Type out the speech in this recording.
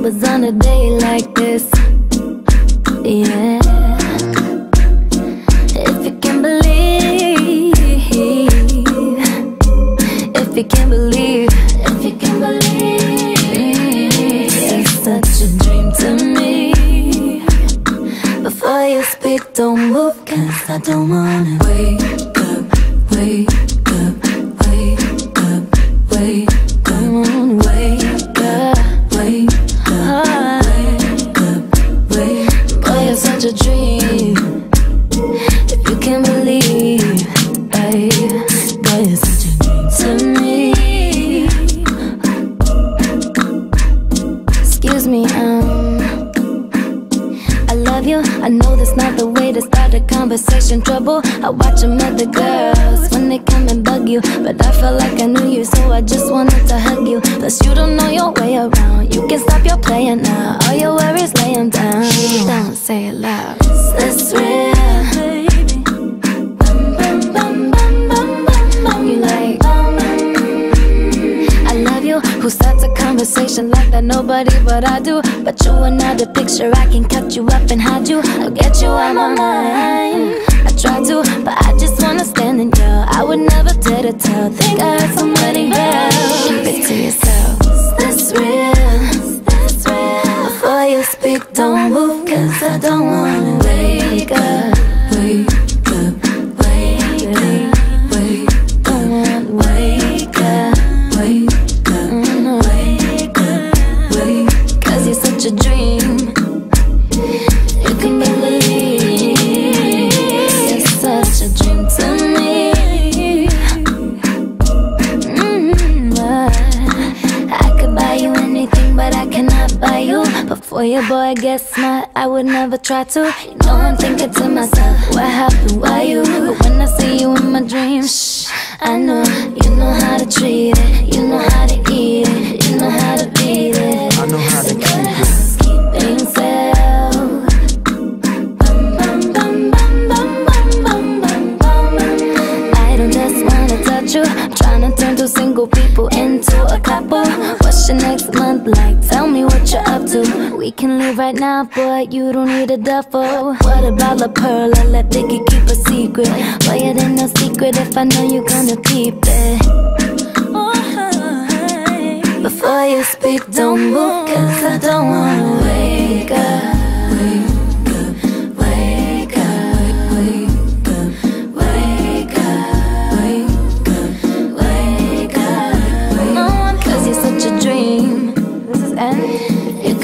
numbers on a day like this. Yeah. If you can believe, if you can believe, if you can believe, it's such a dream to me. Before you speak, don't move, 'cause I don't wanna wake up, wake up, wake up, wake up, wake up, wake up, wake up, wake up. Boy, you're such a dream. If you can believe, ay, boy, you're such a dream to me. Excuse me, I love you. I know that's not the way to start a conversation. Trouble, I watch them other girls when they come and bug you, but I felt like I knew you, so I just wanted to hug you. Plus you don't know your way around. You can stop your playing now. All your worries lay them down. Don't say it loud. It's real, baby. Bum, bum, bum, bum, bum, bum, bum. You like I love you. Who starts a conversation like that? Nobody but I do. But you another picture, I can cut you up and hide you. I'll get you out my mind. I try to, but I just wanna stand and yell. I would never dare to tell. Think I heard somebody else. Keep it to yourself. That's real, that's real. Before you speak, don't move, 'cause I don't wanna wake up, wake up, wake up, wake up, wake up, wake up, wake up, wake up. 'Cause you're such a dream. You can believe, you're such a dream to me. I could buy you anything, but I cannot buy you. But for your boy, guess smart, I would never try to. You know I'm thinking to myself, what happened, why you? But when I see you in my dreams, shh, I know you know how to treat it. You know how to eat it, you know how to beat it. I know how to keep it. Keeping self. Bum, bum, bum, bum, bum, bum, bum, bum, bum. I don't just wanna touch you. I'm trying to turn two single people into a couple. What's your next month like? Tell me what you're up to. We can leave right now, boy, you don't need a duffel. What about La Pearl? I let Biggie keep a secret. Boy, it ain't no secret if I know you're gonna keep it. Before you speak, don't move, 'cause I don't wanna wake up, wake up, wake up, wake up, wake up, wake up, wake up, wake up. 'Cause you're such a dream. This is end. You